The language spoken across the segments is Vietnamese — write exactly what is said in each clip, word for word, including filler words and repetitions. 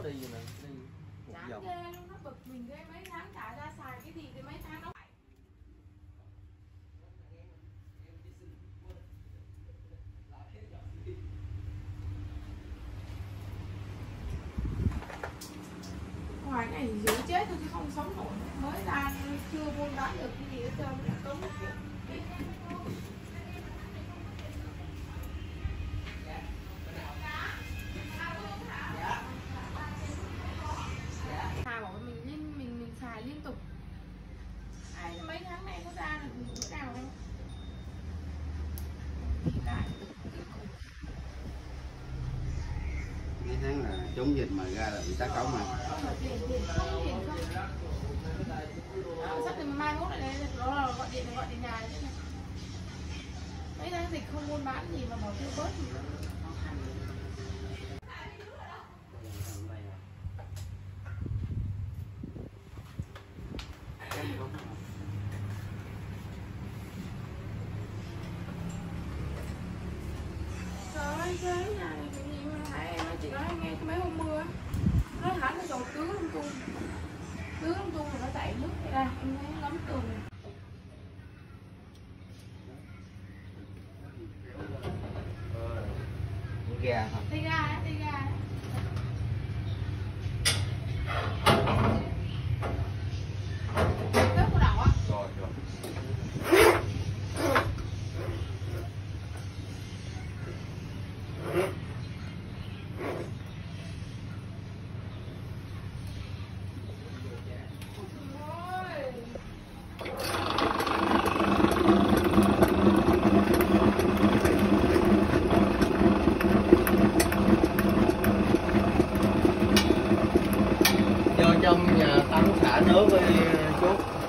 nó đi vậy nè, đi một chán vòng. ghê luôn, nó bực mình ghê, mấy tháng trả ra xài cái gì thì mấy tháng nó ngoài này dưới chết thôi chứ không sống nổi, mới ra chưa buôn bán được cái gì hết trơn, là cống xài bảo mình liên mình mình xài liên tục, ai mấy tháng này có ra được bữa nào đâu. mấy tháng là chống dịch mà ra là bị tá cống mà. Tiền tiền không tiền không. Sắp thì mai mốt lại đây, đó là gọi điện gọi điện nhà đấy. Mấy tháng dịch không buôn bán gì mà bảo tiêu bớt thì khó khăn. Trời ơi, cái nhà này cái gì mà thấy em chị nói nghe cái mấy hôm mưa nó hẳn nó dột tứ lung tung tứ lung tung rồi nó chảy nước ra em thấy ngấm tường. Gà hả? Tay ga á, tay ga á. Tớp của đậu á. Rồi rồi. Vô trong nhà tắm xả nước với chú.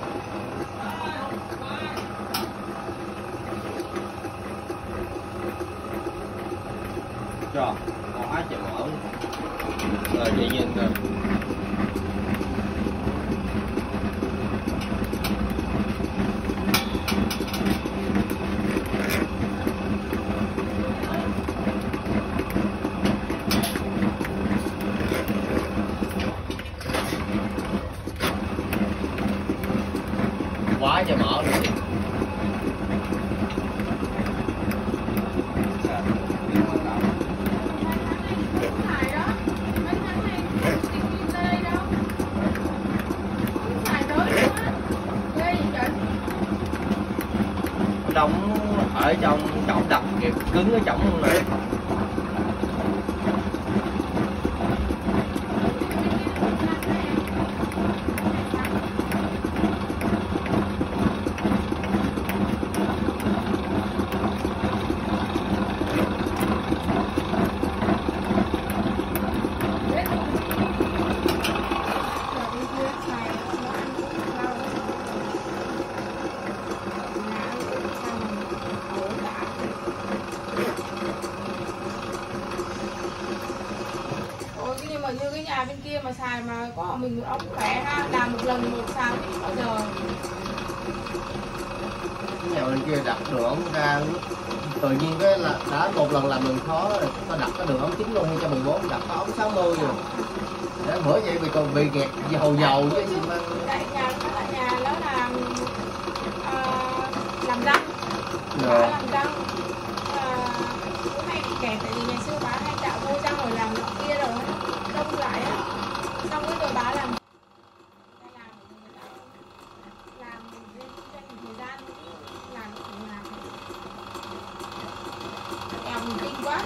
Rồi, con hóa chợ mở. Rồi chị nhìn rồi. Quá trời mở luôn. Đóng ở trong trọng đập kịp cứng ở trọng luôn này. Như cái nhà bên kia mà xài mà có mình một ống khỏe ha, làm một lần một xào thì bao giờ. Cái nhà bên kia đặt đường ống ra tự nhiên cái là đã một lần làm đường khó rồi ta đặt cái đường ống chín luôn cho mười bốn, đặt cái ống sáu mươi rồi để bữa vậy bị còn bị kẹt dầu dầu chứ gì mà. Tại nhà nó là nhà nó làm uh, làm răng, Rồi. làm răng bữa nay bị kẹt tại vì ngày xưa bà hay tạo mua răng rồi làm nọ kia rồi đông lại á, xong cái rồi bà làm làm làm bên trên thời gian làm ở nhà nghèo mình kinh quá.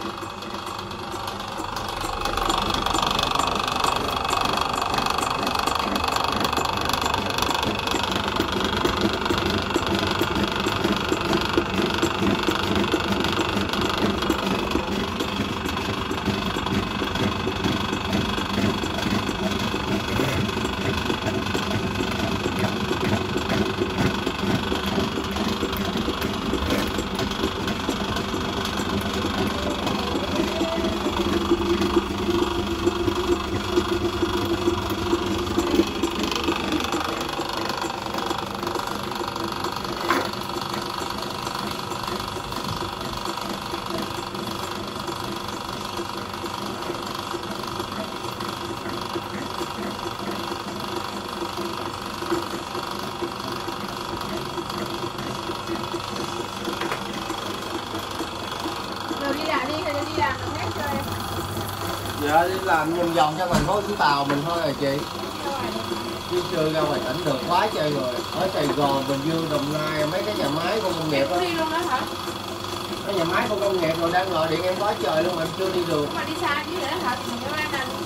Rồi đi làm đi, rồi đi làm làm hết rồi. Dạ đi làm vòng vòng cho thành phố Vũng Tàu mình thôi rồi chị. Chứ chưa ra ngoài tỉnh được quá chơi rồi. Ở Sài Gòn, Bình Dương, Đồng Nai mấy cái nhà máy khu công nghiệp á. Đi luôn đó hả? Cái nhà máy khu công nghiệp rồi đang gọi điện em quá trời luôn mà em chưa đi được. Mà đi xa chứ vậy đó hả? Thì mình có đang làm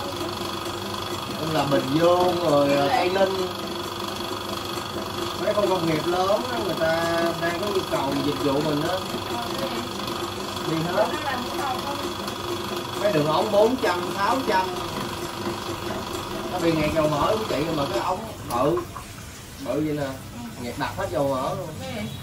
Là Bình Dương rồi Tây Ninh. Mấy khu công nghiệp lớn đó, người ta đang có nhu cầu dịch vụ mình á. Đi hết. Mấy đường ống bốn trăm, sáu trăm. Nó bị nghẹt dầu mỡ của chị mà cái ống bự. Bự vậy nè. Nghẹt đặc hết dầu mỡ luôn.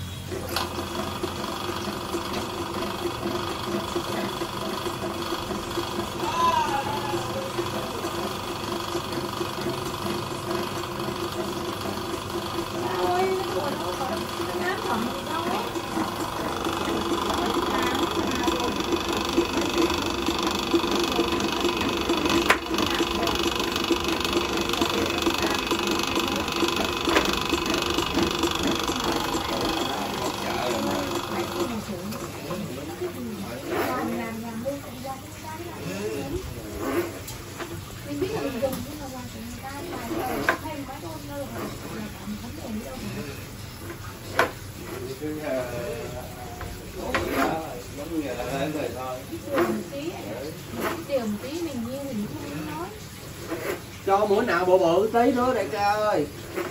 Cho mũi nào bự bự tí nữa đại ca ơi.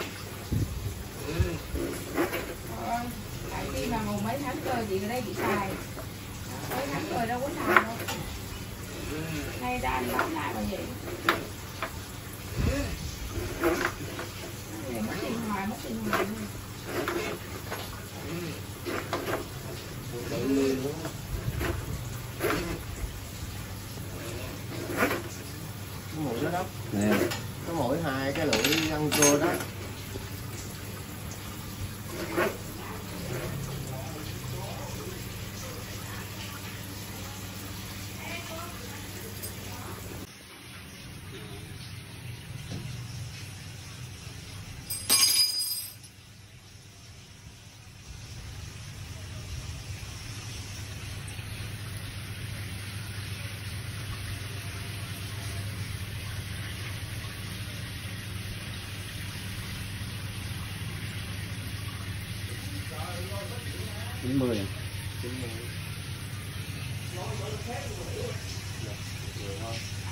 Thôi, tại khi mà một mấy tháng trời chị ở đây chị xài. Mấy tháng trời đâu có xài đâu. Nay ra anh bán lại mà vậy. Để mất tiền hoài, mất tiền hoài. Cái mũi đó đó. Nè. Cái mũi hai cái lưỡi răng cưa đó. chín mươi. chín mươi.